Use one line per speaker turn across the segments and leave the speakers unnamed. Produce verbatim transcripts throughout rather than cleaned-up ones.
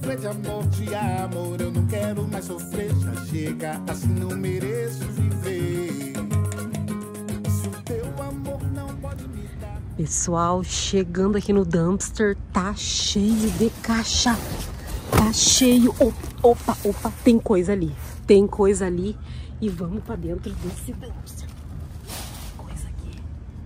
sofrer de amor, de amor. Eu não quero mais sofrer, já chega, assim não mereço viver. Se o teu amor não pode me dar.
Pessoal, chegando aqui no dumpster, tá cheio de caixa. Tá cheio. Opa, opa, tem coisa ali. Tem coisa ali. E vamos pra dentro desse dumpster. Coisa aqui.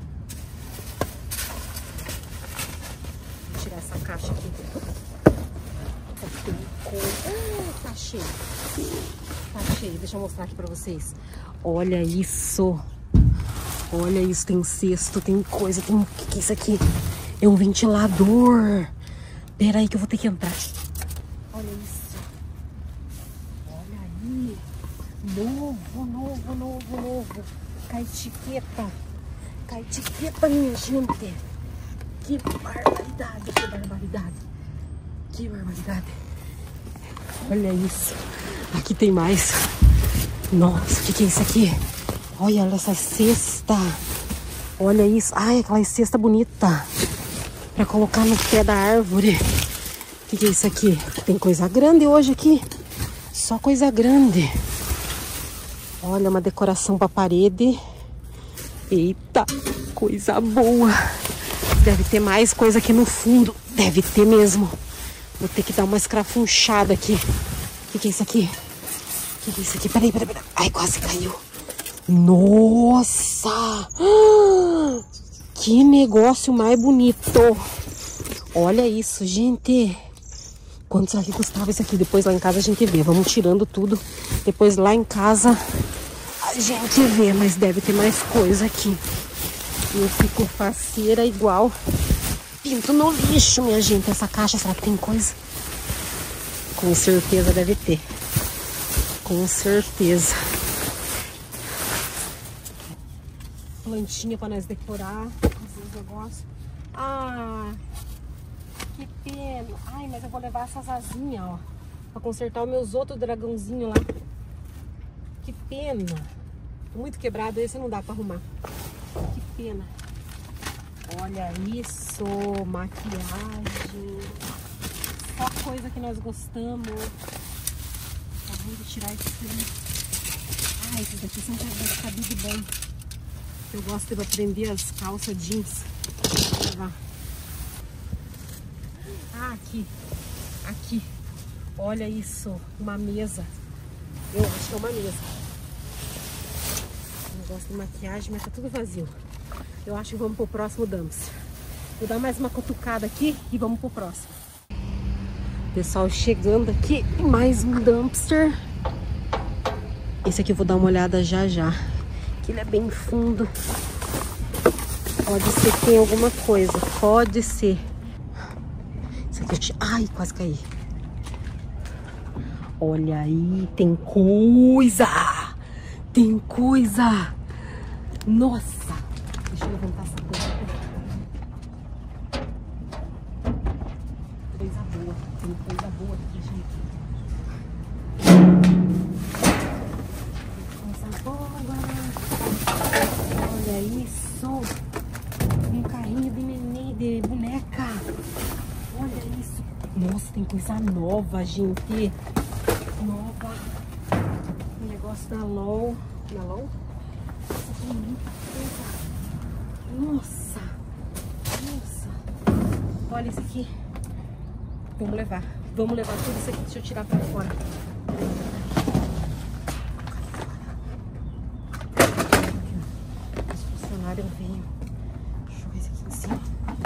Vou tirar essa caixa aqui. Tem coisa. Ah, tá cheio. Tá cheio. Deixa eu mostrar aqui pra vocês. Olha isso. Olha isso. Tem cesto, tem coisa. Tem... O que que é isso aqui? É um ventilador. Pera aí que eu vou ter que entrar. Olha isso. Olha aí. Novo, novo, novo, novo. Com a etiqueta. Com a etiqueta, minha gente. Que barbaridade, que barbaridade. Que barbaridade. Olha isso. Aqui tem mais. Nossa, o que que é isso aqui? Olha essa cesta. Olha isso. Ai, aquela cesta bonita. Pra colocar no pé da árvore. O que que é isso aqui? Tem coisa grande hoje aqui. Só coisa grande. Olha, uma decoração pra parede. Eita, coisa boa. Deve ter mais coisa aqui no fundo. Deve ter mesmo. Vou ter que dar uma escrafunchada aqui. O que que é isso aqui? O que que é isso aqui? Peraí, peraí, peraí. Ai, quase caiu. Nossa! Que negócio mais bonito. Olha isso, gente. Quanto será que custava isso aqui? Depois lá em casa a gente vê. Vamos tirando tudo. Depois lá em casa a gente vê. Mas deve ter mais coisa aqui. Eu fico faceira igual pinto no lixo, minha gente. Essa caixa, será que tem coisa? Com certeza deve ter. Com certeza. Plantinha pra nós decorar. Esses negócios. Ah, que pena. Ai, mas eu vou levar essas asinhas, ó. Pra consertar os meus outros dragãozinhos lá. Que pena. Muito quebrado, esse não dá pra arrumar. Que pena. Olha isso, maquiagem. Só coisa que nós gostamos. Tá vendo tirar isso aqui. Ah, esses daqui são de cabide bom. Eu gosto de prender as calças jeans. Vou levar. Ah, aqui. Aqui. Olha isso. Uma mesa. Eu acho que é uma mesa. Eu gosto de maquiagem, mas tá tudo vazio. Eu acho que vamos pro próximo dumpster. Vou dar mais uma cutucada aqui e vamos pro próximo. Pessoal, chegando aqui em mais um dumpster. Esse aqui eu vou dar uma olhada já já. Que ele é bem fundo. Pode ser que tenha alguma coisa. Pode ser. Isso aqui... Ai, quase caí. Olha aí, tem coisa. Tem coisa. Nossa. Deixa eu levantar essa coisa. Coisa boa. Tem coisa boa aqui, gente. Coisa boa. Olha isso. Um carrinho de neném, de boneca. Olha isso. Nossa, tem coisa nova, gente. Nova. O negócio da LOL. Da LOL? Nossa, tem muita coisa. Nossa. Nossa. Olha isso aqui. Vamos levar. Vamos levar tudo isso aqui. Deixa eu tirar pra fora. Os funcionários veio. Deixa eu ver isso aqui em cima.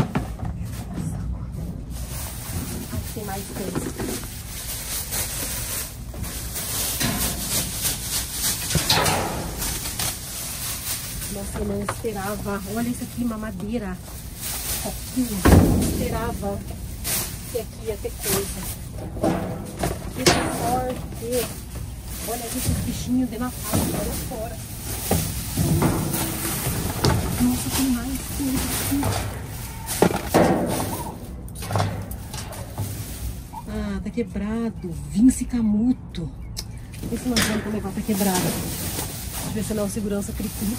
Aqui tem mais coisa. Nossa, eu não esperava. Olha isso aqui, mamadeira. Aqui, não esperava que aqui ia ter coisa. Que sorte. Olha esses bichinhos de Natal. Olha fora. Nossa, tem mais coisa aqui. Ah, tá quebrado. Vince Camuto. Esse nós vamos levar, tá quebrado. Ver se não é o segurança cri-cri.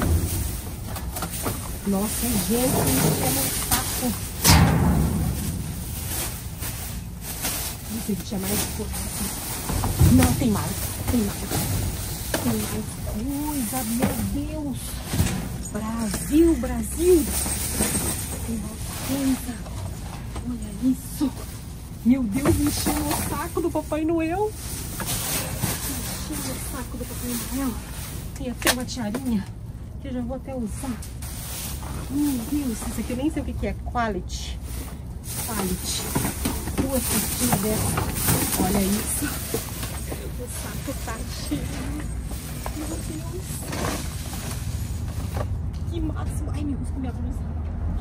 Nossa, gente, enchendo um saco. pensei que tinha mais coisa. Não, tem mais. Tem mais. Tem mais coisa, meu Deus. Brasil, Brasil. Tem mais coisa. Olha isso. Meu Deus, encheu o saco do Papai Noel. Encheu o saco do Papai Noel. Tem até uma tiarinha que eu já vou até usar. Meu Deus, isso aqui eu nem sei o que é. Quality. Quality. Duas cestinhas dessa. Olha isso. O saco tá cheio. Meu Deus. Que máximo. Ai, meu Deus, com minha blusa.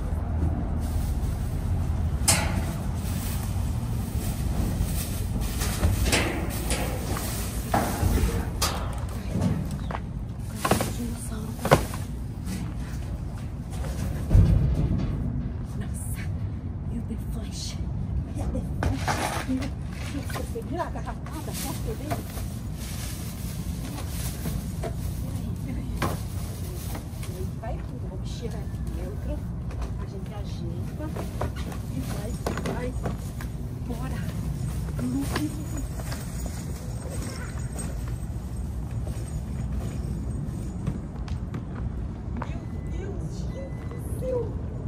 Virar a garrafada, posso ver? Vai tudo, vamos tirar aqui dentro, a gente ajeita e vai, vai, bora. Meu Deus, gente do céu!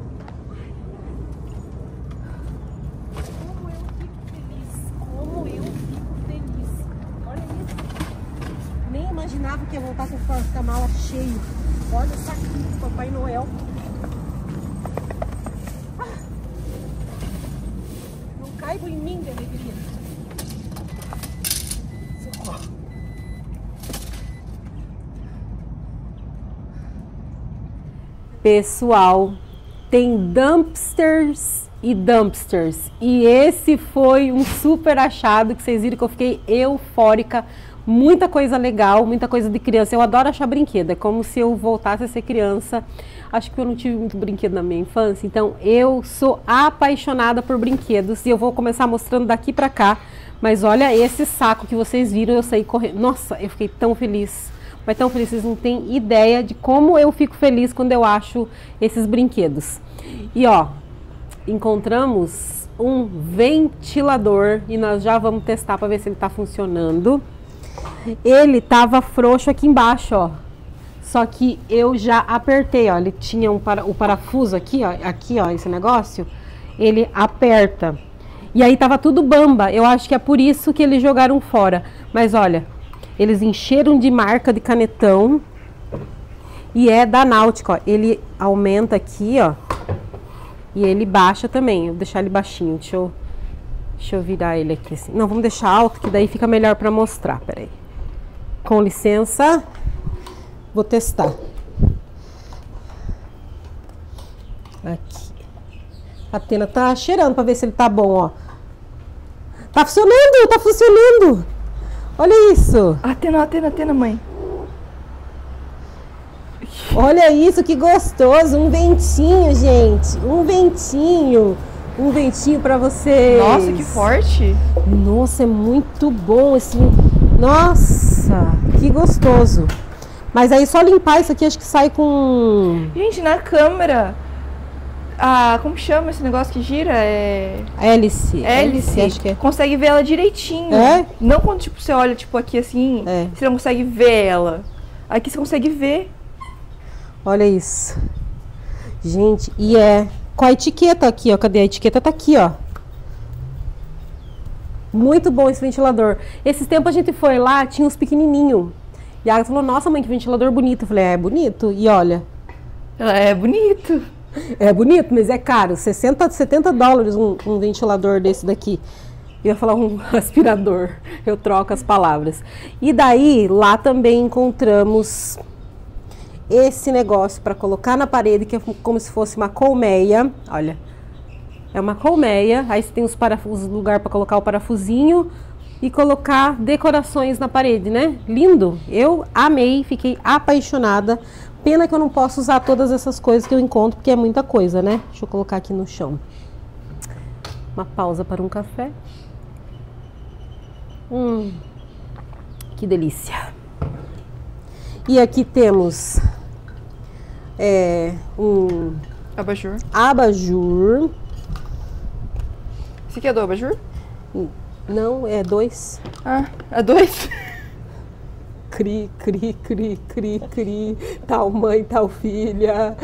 Imaginava que ia voltar com a mala cheio. Olha o saquinho do Papai Noel. Ah, não caibo em mim de alegria. Socorro. Pessoal, tem dumpsters e dumpsters. E esse foi um super achado que vocês viram que eu fiquei eufórica. Muita coisa legal, muita coisa de criança. Eu adoro achar brinquedo, é como se eu voltasse a ser criança. Acho que eu não tive muito brinquedo na minha infância, então eu sou apaixonada por brinquedos e eu vou começar mostrando daqui pra cá. Mas olha esse saco que vocês viram, eu saí correndo. Nossa, eu fiquei tão feliz, mas tão feliz, vocês não têm ideia de como eu fico feliz quando eu acho esses brinquedos. E ó, encontramos um ventilador e nós já vamos testar para ver se ele tá funcionando. Ele tava frouxo aqui embaixo, ó. Só que eu já apertei, ó. Ele tinha um para, o parafuso aqui, ó. Aqui, ó, esse negócio. Ele aperta. E aí tava tudo bamba. Eu acho que é por isso que eles jogaram fora. Mas olha, eles encheram de marca de canetão. E é da Náutica, ó. Ele aumenta aqui, ó. E ele baixa também. Vou deixar ele baixinho. Deixa eu, deixa eu virar ele aqui assim. Não, vamos deixar alto, que daí fica melhor pra mostrar. Peraí. Com licença, vou testar. Aqui. A Atena tá cheirando para ver se ele tá bom, ó. Tá funcionando, tá funcionando. Olha isso.
Atena, Atena, Atena, mãe.
Olha isso, que gostoso. Um ventinho, gente. Um ventinho. Um ventinho para vocês.
Nossa, que forte.
Nossa, é muito bom esse... Nossa, que gostoso. Mas aí só limpar isso aqui, acho que sai com...
Gente, na câmera, a, como chama esse negócio que gira? É...
Hélice.
Hélice.
Acho que é.
Consegue ver ela direitinho.
É?
Não quando tipo, você olha tipo, aqui assim,
É.
você não consegue ver ela. Aqui você consegue ver.
Olha isso. Gente, e é... Com a etiqueta aqui, ó. Cadê a etiqueta? Tá aqui, ó. Muito bom esse ventilador. Esses tempos a gente foi lá, tinha uns pequenininhos. E a Agatha falou, nossa mãe, que ventilador bonito. Eu falei, é, é bonito. E olha.
É bonito.
É bonito, mas é caro. sessenta, setenta dólares um, um ventilador desse daqui. Eu ia falar um aspirador. Eu troco as palavras. E daí, lá também encontramos esse negócio para colocar na parede, que é como se fosse uma colmeia. Olha. É uma colmeia, aí você tem os parafusos, lugar para colocar o parafusinho e colocar decorações na parede, né? Lindo! Eu amei, fiquei apaixonada. Pena que eu não posso usar todas essas coisas que eu encontro, porque é muita coisa, né? Deixa eu colocar aqui no chão. Uma pausa para um café. Hum, que delícia! E aqui temos é, um
Abajur.
abajur.
Esse aqui é do abajur?
Não, é dois.
Ah, é dois?
Cri, cri, cri, cri, cri. Tal mãe, tal filha.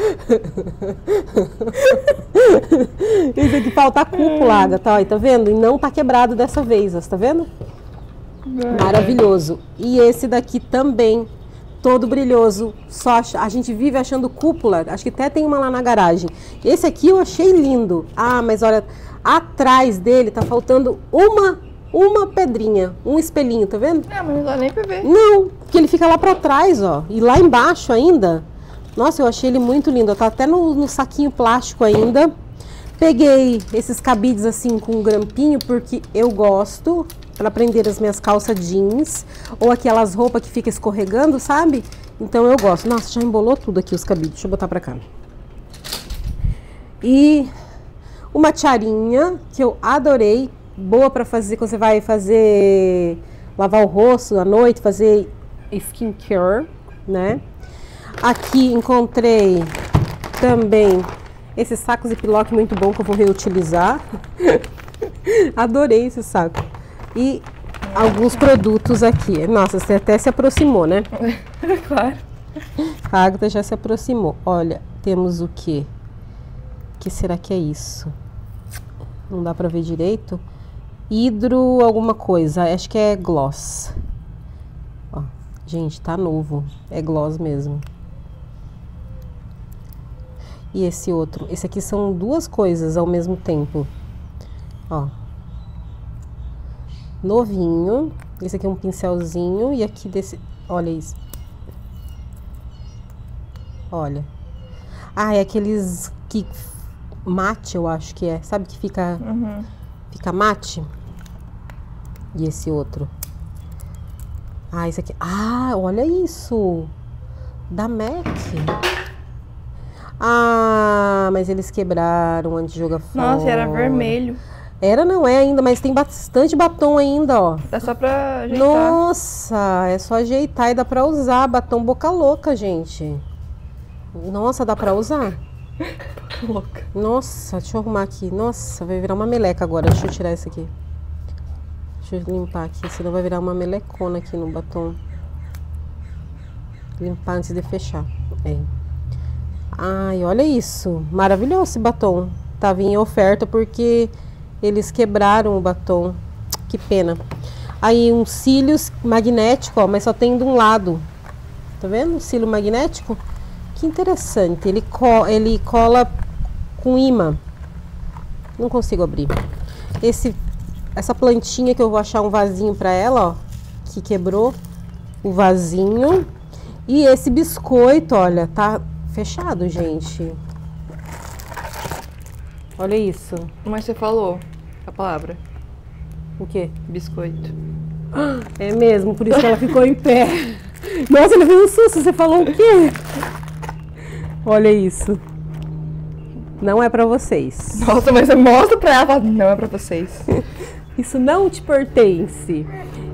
Esse aqui falta a cúpula, Agatha, ó, tá vendo? E não tá quebrado dessa vez, ó, tá vendo? Maravilhoso. E esse daqui também, todo brilhoso. Só ach... A gente vive achando cúpula. Acho que até tem uma lá na garagem. Esse aqui eu achei lindo. Ah, mas olha, atrás dele tá faltando uma, uma pedrinha, um espelhinho, tá vendo?
Ah, mas não dá nem pra ver.
Não, porque ele fica lá pra trás, ó. E lá embaixo ainda. Nossa, eu achei ele muito lindo. Tá até no, no saquinho plástico ainda. Peguei esses cabides assim com um grampinho porque eu gosto. Para prender as minhas calças jeans. Ou aquelas roupas que fica escorregando, sabe? Então eu gosto. Nossa, já embolou tudo aqui os cabides. Deixa eu botar pra cá. E uma tiarinha que eu adorei. Boa pra fazer quando você vai fazer... Lavar o rosto à noite, fazer skincare, né? Aqui encontrei também esses sacos Ziploc muito bom que eu vou reutilizar. Adorei esse saco. E alguns produtos aqui. Nossa, você até se aproximou, né?
Claro.
A Agatha já se aproximou. Olha, temos o quê? O que será que é isso? Não dá pra ver direito. Hidro alguma coisa. Acho que é gloss. Ó, gente, tá novo. É gloss mesmo. E esse outro? Esse aqui são duas coisas ao mesmo tempo. Ó. Novinho. Esse aqui é um pincelzinho. E aqui desse... Olha isso. Olha. Ah, é aqueles que... Mate, eu acho que é. Sabe que fica...
Uhum.
Fica mate. E esse outro. Ah, esse aqui. Ah, olha isso. Da MAC. Ah, mas eles quebraram antes de jogar fora.
Nossa, era vermelho.
Era, não é ainda, mas tem bastante batom ainda, ó.
É só pra ajeitar.
Nossa, é só ajeitar e dá pra usar. Batom boca louca, gente. Nossa, dá pra usar?
Boca louca.
Nossa, deixa eu arrumar aqui. Nossa, vai virar uma meleca agora. Deixa eu tirar isso aqui. Deixa eu limpar aqui, senão vai virar uma melecona aqui no batom. Limpar antes de fechar. É. Ai, olha isso. Maravilhoso esse batom. Tava em oferta porque eles quebraram o batom. Que pena. Aí uns cílios magnéticos, ó, mas só tem de um lado. Tá vendo? Cílio magnético. Que interessante. Ele, co ele cola com imã. Não consigo abrir. Esse, essa plantinha que eu vou achar um vasinho pra ela, ó. Que quebrou o vasinho. E esse biscoito, olha, tá fechado, gente. Olha isso.
Mas você falou a palavra.
O quê?
Biscoito.
É mesmo, por isso que ela ficou em pé. Nossa, ele veio um susto. Você falou o quê? Olha isso. Não é pra vocês.
Nossa, mas você mostra pra ela. Não é pra vocês.
Isso não te pertence.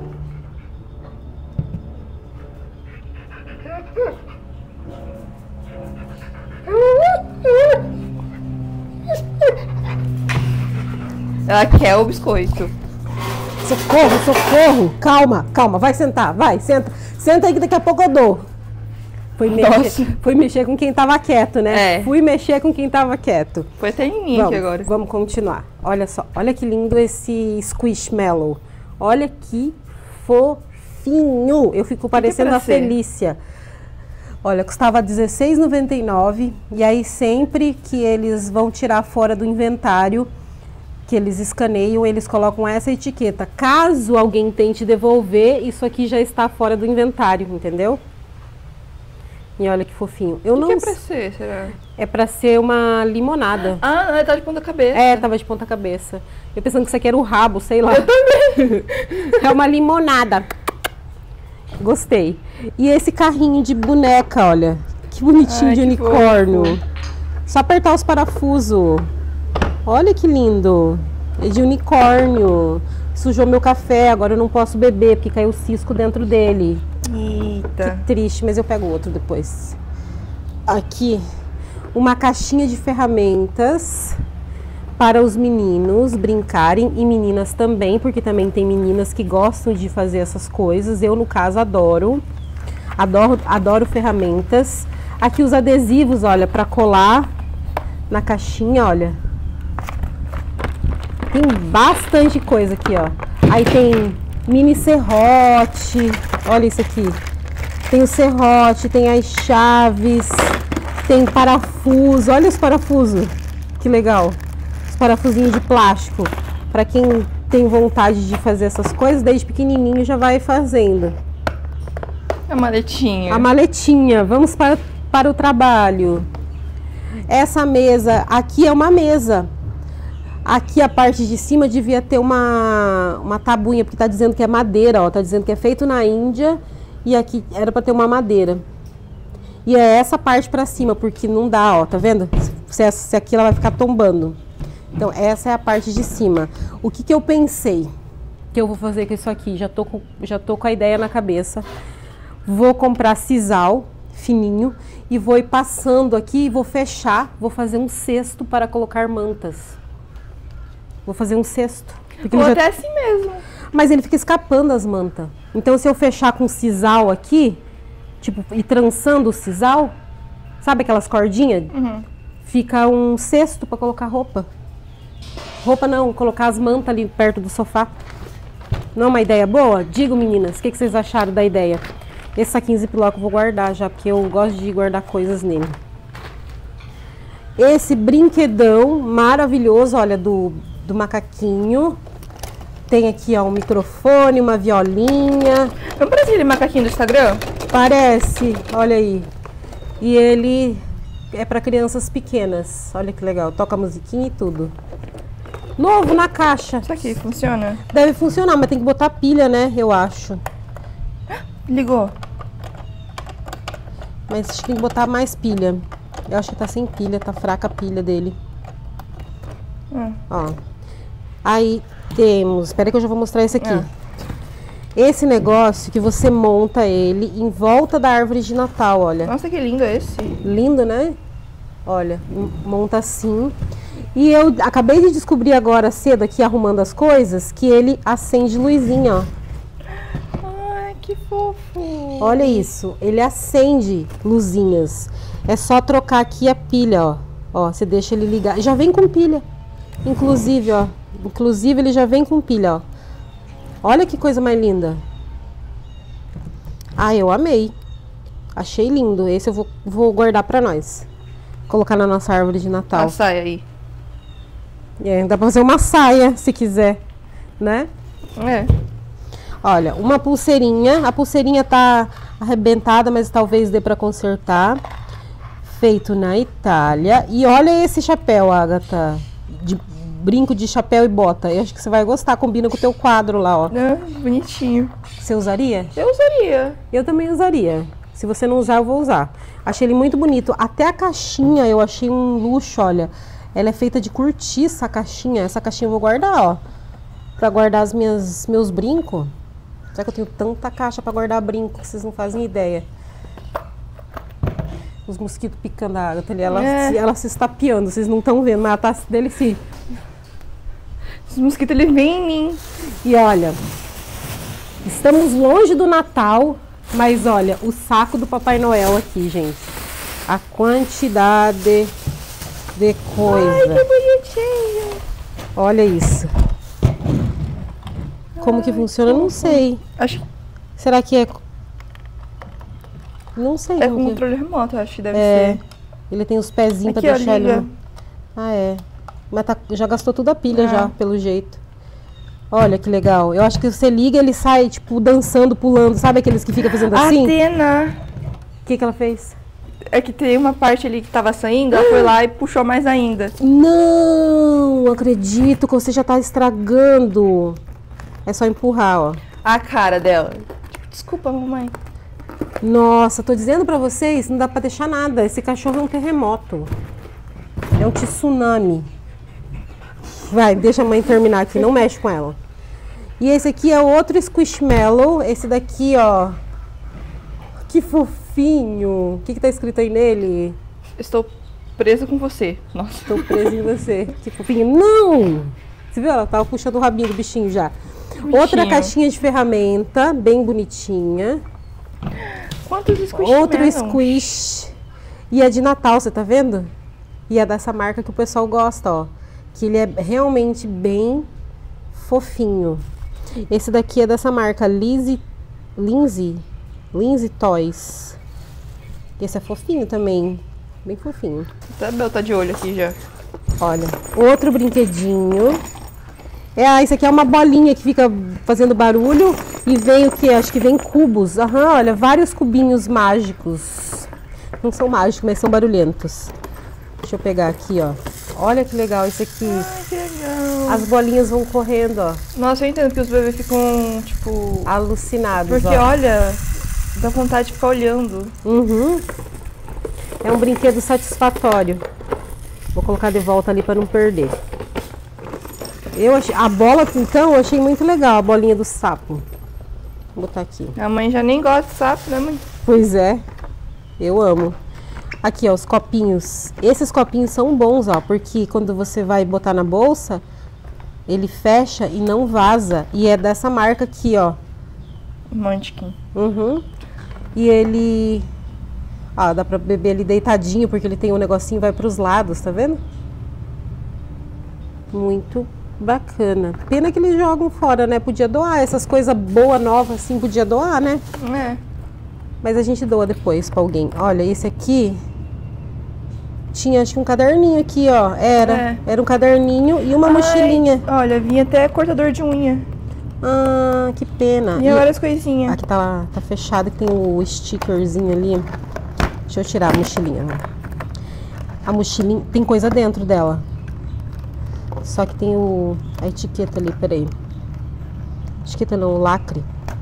Ela quer o biscoito.
Socorro, socorro. Calma, calma. Vai sentar, vai, senta. Senta aí que daqui a pouco eu dou. Foi mexer, foi mexer com quem tava quieto, né?
É.
Fui mexer com quem tava quieto.
Foi até em mim
Vamos,
aqui agora.
vamos continuar. Olha só, olha que lindo esse Squishmallow. Olha que fofinho. Eu fico parecendo
que é
a
pra ser?
Felícia. Olha, custava dezesseis reais e noventa e nove centavos. E aí sempre que eles vão tirar fora do inventário, que eles escaneiam, eles colocam essa etiqueta. Caso alguém tente devolver, isso aqui já está fora do inventário, entendeu? E olha que fofinho. Eu
O
não
que é pra ser, será?
É pra ser uma limonada.
Ah, ela tá de ponta cabeça.
É, tava de ponta cabeça. Eu pensando que isso aqui era o rabo, sei lá. Eu também. É uma limonada. Gostei. E esse carrinho de boneca, olha. Que bonitinho. Ai, de que unicórnio. Fofo. Só apertar os parafusos. Olha que lindo. É de unicórnio. Sujou meu café, agora eu não posso beber, porque caiu cisco dentro dele.
Eita.
Que triste, mas eu pego outro depois. Aqui, uma caixinha de ferramentas para os meninos brincarem e meninas também, porque também tem meninas que gostam de fazer essas coisas. Eu, no caso, adoro. Adoro, adoro ferramentas. Aqui os adesivos, olha, para colar na caixinha, olha. Tem bastante coisa aqui, ó. Aí tem mini serrote, olha isso aqui. Tem o serrote, tem as chaves, tem parafuso, olha os parafusos, que legal. Os parafusinhos de plástico, para quem tem vontade de fazer essas coisas, desde pequenininho já vai fazendo.
A maletinha.
A maletinha, vamos para, para o trabalho. Essa mesa, aqui é uma mesa. Aqui a parte de cima devia ter uma, uma tabuinha, porque tá dizendo que é madeira, ó. Tá dizendo que é feito na Índia e aqui era para ter uma madeira. E é essa parte para cima, porque não dá, ó, tá vendo? Se, se aqui ela vai ficar tombando. Então essa é a parte de cima. O que que eu pensei que eu vou fazer com isso aqui? Já tô com, já tô com a ideia na cabeça. Vou comprar sisal fininho e vou ir passando aqui e vou fechar, vou fazer um cesto para colocar mantas. Vou fazer um cesto.
Ou
já...
até assim mesmo.
Mas ele fica escapando as mantas. Então se eu fechar com sisal aqui, tipo, e trançando o sisal, sabe aquelas cordinhas?
Uhum.
Fica um cesto para colocar roupa. Roupa não, colocar as mantas ali perto do sofá. Não é uma ideia boa? Digo, meninas, o que, que vocês acharam da ideia? Esse saquinho ziplock eu vou guardar já, porque eu gosto de guardar coisas nele. Esse brinquedão maravilhoso, olha, do, do macaquinho. Tem aqui, ó, um microfone, uma violinha.
Não parece aquele macaquinho do Instagram?
Parece, olha aí. E ele é para crianças pequenas. Olha que legal, toca musiquinha e tudo. Novo na caixa.
Isso aqui funciona?
Deve funcionar, mas tem que botar pilha, né? Eu acho.
Ligou.
Mas acho que tem que botar mais pilha. Eu acho que tá sem pilha, tá fraca a pilha dele.
Hum.
Ó. Aí temos... Espera que eu já vou mostrar esse aqui.
Ah.
Esse negócio que você monta ele em volta da árvore de Natal, olha.
Nossa, que lindo esse.
Lindo, né? Olha, monta assim. E eu acabei de descobrir agora cedo aqui, arrumando as coisas, que ele acende luzinha, ó.
Ai, que fofo.
Olha isso, ele acende luzinhas. É só trocar aqui a pilha, ó. Ó, você deixa ele ligar. Já vem com pilha. Inclusive, ó. Inclusive, ele já vem com pilha, ó. Olha que coisa mais linda. Ah, eu amei. Achei lindo. Esse eu vou, vou guardar pra nós. Colocar na nossa árvore de Natal.
A saia aí.
É, dá pra fazer uma saia, se quiser, né?
É.
Olha, uma pulseirinha. A pulseirinha tá arrebentada, mas talvez dê pra consertar. Feito na Itália. E olha esse chapéu, Agatha. De brinco de chapéu e bota. Eu acho que você vai gostar. Combina com o teu quadro lá, ó.
Ah, bonitinho.
Você usaria?
Eu usaria.
Eu também usaria. Se você não usar, eu vou usar. Achei ele muito bonito. Até a caixinha eu achei um luxo, olha. Ela é feita de cortiça, a caixinha. Essa caixinha eu vou guardar, ó. Pra guardar as minhas, meus brincos. Será que eu tenho tanta caixa pra guardar brinco que vocês não fazem ideia? Os mosquitos picando a água ali. Ela,
É.
se, ela se estapeando, vocês não estão vendo, mas ela tá dele sim.
Os mosquitos, ele vem em mim.
E olha, estamos longe do Natal, mas olha, o saco do Papai Noel aqui, gente. A quantidade de coisa.
Ai, que bonitinho.
Olha isso. Como que funciona? Eu não sei.
Acho
Será que é... Não sei.
que é
como
com
que-
controle remoto, acho que deve
É,
ser.
ele tem os pezinhos
Aqui,
pra
ó,
deixar ele...
liga.
no- Ah, é. Mas tá- já gastou toda a pilha
É.
já, pelo jeito. Olha que legal. Eu acho que você liga, ele sai, tipo, dançando, pulando. Sabe aqueles que ficam fazendo assim?
Atena.
O que que ela fez?
É que tem uma parte ali que tava saindo, ela foi lá e puxou mais ainda.
Não acredito que você já tá estragando. É só empurrar, ó.
A cara dela. Tipo, desculpa, mamãe.
Nossa, tô dizendo pra vocês, não dá pra deixar nada. Esse cachorro é um terremoto. É um tsunami. Vai, deixa a mãe terminar aqui, não mexe com ela. E esse aqui é outro Squishmallow. Esse daqui, ó. Que fofinho. O que que tá escrito aí nele?
Estou presa com você. Nossa.
Tô presa em você. Que fofinho. Não! Você viu? Ela tava puxando o rabinho do bichinho já.
Bichinho.
Outra caixinha de ferramenta, bem bonitinha.
Quantos squish
Outro
tiveram?
squish. E é de Natal, você tá vendo? E é dessa marca que o pessoal gosta, ó. Que ele é realmente bem fofinho. Esse daqui é dessa marca Lizzy, Lindsay, Lindsay Toys. Esse é fofinho também. Bem fofinho.
Até a Bel tá de olho aqui já.
Olha, outro brinquedinho. É, ah, isso aqui é uma bolinha que fica fazendo barulho e vem o que? Acho que vem cubos. Aham, olha, vários cubinhos mágicos. Não são mágicos, mas são barulhentos. Deixa eu pegar aqui, ó. Olha que legal isso aqui.
Ai, que legal.
As bolinhas vão correndo, ó.
Nossa, eu entendo que os bebês ficam, tipo...
Alucinados,
Porque,
ó.
olha, dá vontade de ficar olhando.
Uhum. É um brinquedo satisfatório. Vou colocar de volta ali para não perder. Eu achei, a bola, então, eu achei muito legal, a bolinha do sapo. Vou botar aqui.
A mãe já nem gosta de sapo, né, mãe?
Pois é, eu amo. Aqui, ó, os copinhos. Esses copinhos são bons, ó, porque quando você vai botar na bolsa, ele fecha e não vaza. E é dessa marca aqui, ó.
Munchkin.
Uhum. E ele... Ah, dá pra beber ele deitadinho, porque ele tem um negocinho, vai pros lados, tá vendo? Muito bacana. Pena que eles jogam fora, né? Podia doar. Essas coisas boas, novas, assim, podia doar, né?
É.
Mas a gente doa depois pra alguém. Olha, esse aqui... Tinha, acho que um caderninho aqui, ó. Era.
É.
Era um caderninho e uma
Ai,
mochilinha.
Olha, vinha até cortador de unha.
Ah, que pena.
Vinha várias coisinhas.
Aqui tá, tá fechado, que tem o stickerzinho ali. Deixa eu tirar a mochilinha. A mochilinha tem coisa dentro dela. Só que tem o a etiqueta ali, peraí. Etiqueta não, o lacre.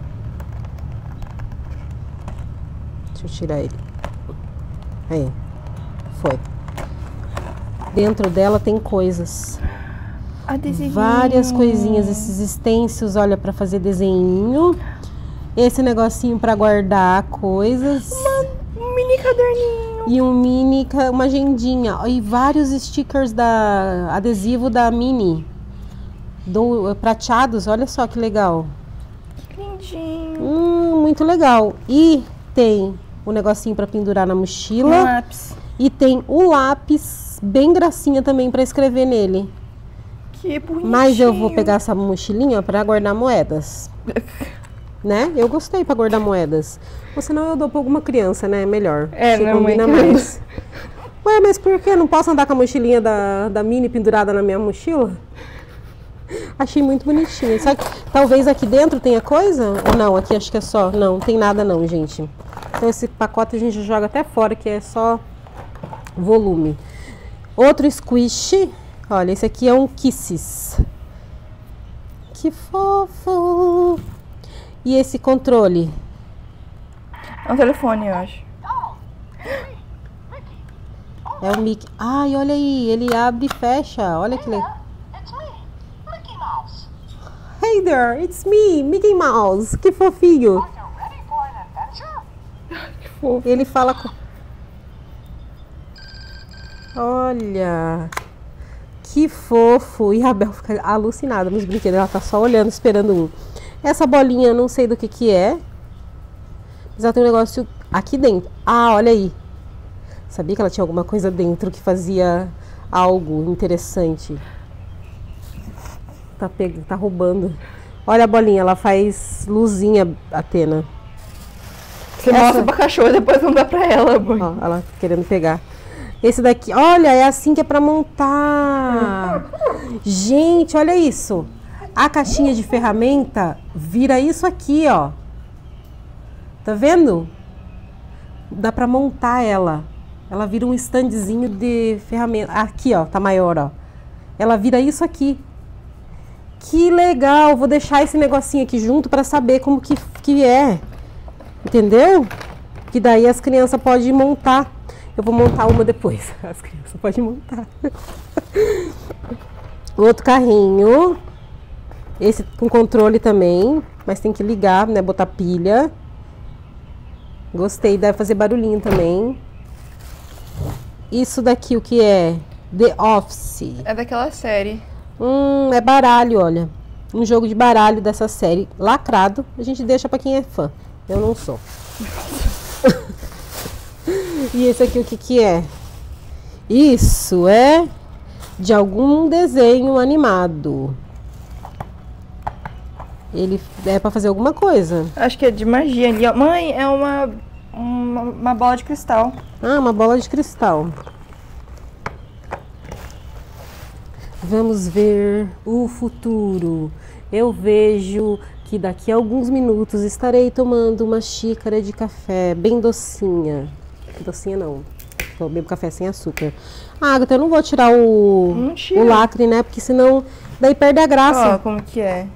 Deixa eu tirar ele. Aí. Foi. Dentro dela tem coisas.
Adesivinho.
Várias coisinhas, esses stencils, olha, pra fazer desenho. Esse negocinho pra guardar coisas.
Um mini caderninho.
E um mini, ca- uma agendinha. E vários stickers da adesivo da Mini. Do, prateados, olha só que legal.
Que lindinho.
Hum, muito legal. E tem o negocinho pra pendurar na mochila.
Um lápis.
E tem o lápis, bem gracinha também pra escrever nele.
Que bonitinho.
Mas eu vou pegar essa mochilinha pra guardar moedas. Né? Eu gostei pra guardar moedas. Ou senão eu dou pra alguma criança, né? Melhor.
É,
Acho que
né,
combina
mãe?
mais. Ué, mas por que? Não posso andar com a mochilinha da, da Mini pendurada na minha mochila? Achei muito bonitinho. Só que talvez aqui dentro tenha coisa? Ou não? Aqui acho que é só... Não, não tem nada não, gente. Então esse pacote a gente joga até fora, que é só volume. Outro squish. Olha, esse aqui é um Kisses. Que fofo! E esse controle?
É um telefone, eu acho.
É o Mickey. Ai, olha aí, ele abre e fecha. Olha que legal.
It's me, Mickey Mouse.
Hey there, it's me, Mickey Mouse. Que fofinho.
Are you ready for an adventure?
Que fofo.
Ele fala com... Olha, que fofo. E a Bel fica alucinada nos brinquedos. Ela tá só olhando, esperando um. Essa bolinha, eu não sei do que que é. Mas ela tem um negócio aqui dentro. Ah, olha aí. Sabia que ela tinha alguma coisa dentro que fazia algo interessante. Tá, pegando, tá roubando. Olha a bolinha, ela faz luzinha, Atena.
Você
Essa-
mostra pra cachorra, depois não dá pra ela, mãe.
Ó, ela querendo pegar. Esse daqui, olha, é assim que é pra montar. Gente, olha isso. A caixinha de ferramenta vira isso aqui, ó. Tá vendo? Dá pra montar ela. Ela vira um standzinho de ferramenta. Aqui, ó, tá maior, ó. Ela vira isso aqui. Que legal. Vou deixar esse negocinho aqui junto pra saber como que, que é. Entendeu? Que daí as crianças podem montar. Eu vou montar uma depois. As crianças podem montar. Outro carrinho. Esse com controle também. Mas tem que ligar, né? Botar pilha. Gostei. Deve fazer barulhinho também. Isso daqui o que é? The Office.
É daquela série.
Hum, é baralho, olha. Um jogo de baralho dessa série, lacrado. A gente deixa pra quem é fã. Eu não sou. E esse aqui o que que é? Isso é de algum desenho animado. Ele é pra fazer alguma coisa.
Acho que é de magia ali, ó. Mãe, é uma, uma, uma bola de cristal.
Ah, uma bola de cristal. Vamos ver o futuro. Eu vejo que daqui a alguns minutos estarei tomando uma xícara de café bem docinha. Docinha não. Eu bebo café sem açúcar. Ah, Agatha, eu não vou tirar o,
Não tira.
o lacre, né? Porque senão daí perde a
Ó,
graça.
como que é?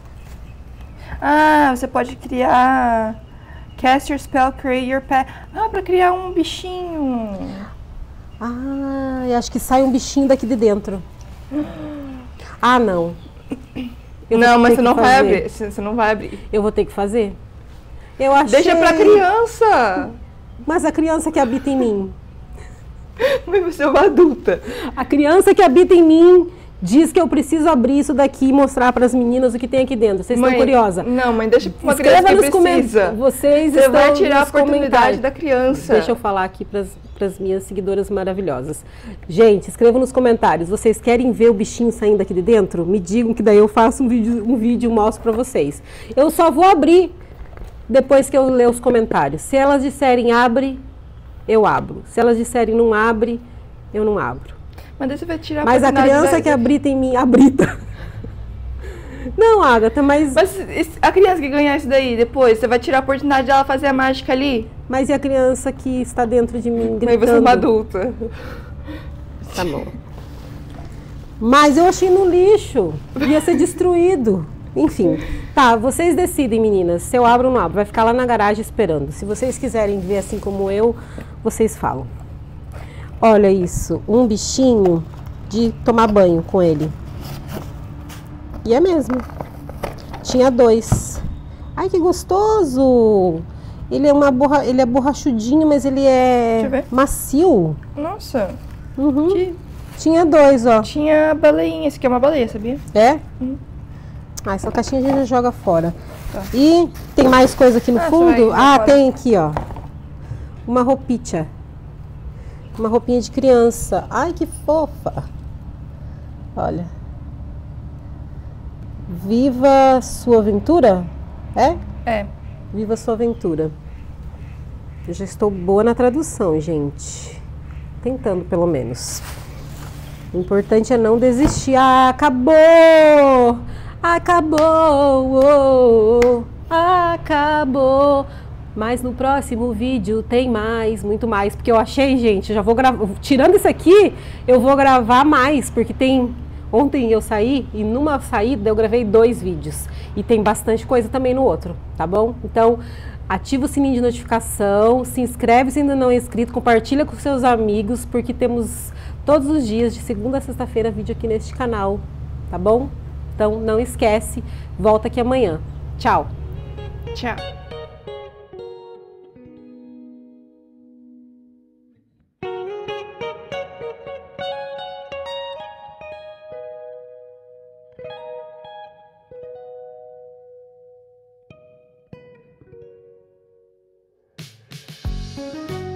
Ah, você pode criar... Cast your spell, create your pet. Ah, pra criar um bichinho.
Ah, eu acho que sai um bichinho daqui de dentro. Ah, não. Eu vou
Não, mas
ter
você
que
não vai
fazer.
abrir. Você você não vai abrir.
Eu vou ter que fazer? Eu achei...
Deixa pra criança.
Mas a criança que habita em mim...
Mas você é uma adulta.
A criança que habita em mim diz que eu preciso abrir isso daqui e mostrar para as meninas o que tem aqui dentro. Vocês estão
Mãe,
curiosas?
Não, mãe, deixa pra uma
Escreva
criança
nos
que
comentários.
precisa.
Vocês
Você
estão
vai tirar a
nos
oportunidade
comentários.
da criança.
Deixa eu falar aqui para as minhas seguidoras maravilhosas. Gente, escrevam nos comentários. Vocês querem ver o bichinho saindo aqui de dentro? Me digam que daí eu faço um vídeo, um vídeo e mostro para vocês. Eu só vou abrir depois que eu ler os comentários. Se elas disserem abre, eu abro. Se elas disserem não abre, eu não abro.
Mas daí você vai tirar
Mas a
oportunidade
criança
da-
que habita em mim, abrita. Não, Agatha, mas...
Mas esse- a criança que ganhar isso daí depois, você vai tirar a oportunidade dela fazer a mágica ali?
Mas e a criança que está dentro de mim gritando?
Aí você é uma adulta.
Tá bom. Mas eu achei no lixo. Ia ser destruído. Enfim. Tá, vocês decidem, meninas. Se eu abro ou não abro. Vai ficar lá na garagem esperando. Se vocês quiserem ver assim como eu, vocês falam. Olha isso. Um bichinho de tomar banho com ele. E é mesmo. Tinha dois. Ai, que gostoso! Ele é, uma borra... ele é borrachudinho, mas ele
Deixa eu
é
ver.
macio.
Nossa,
Uhum.
que...
Tinha dois, ó.
tinha baleinha. Esse aqui é uma baleia, sabia?
É?
Hum.
Ah, essa caixinha a gente já joga fora.
Tá.
E tem mais coisa aqui no
Ah, você
fundo?
vai jogar
Ah,
fora.
tem aqui, ó. Uma roupinha. Uma roupinha de criança. Ai, que fofa. Olha. Viva sua aventura? É?
É.
Viva sua aventura. Eu já estou boa na tradução, gente. Tentando, pelo menos. O importante é não desistir. Ah, acabou! Acabou! Oh, oh, acabou! Mas no próximo vídeo tem mais, muito mais. Porque eu achei, gente, já vou gravar. Tirando isso aqui, eu vou gravar mais, porque tem. Ontem eu saí e numa saída eu gravei dois vídeos. E tem bastante coisa também no outro, tá bom? Então, ativa o sininho de notificação, se inscreve se ainda não é inscrito, compartilha com seus amigos, porque temos todos os dias, de segunda a sexta-feira, vídeo aqui neste canal, tá bom? Então, não esquece, volta aqui amanhã. Tchau!
Tchau.
Música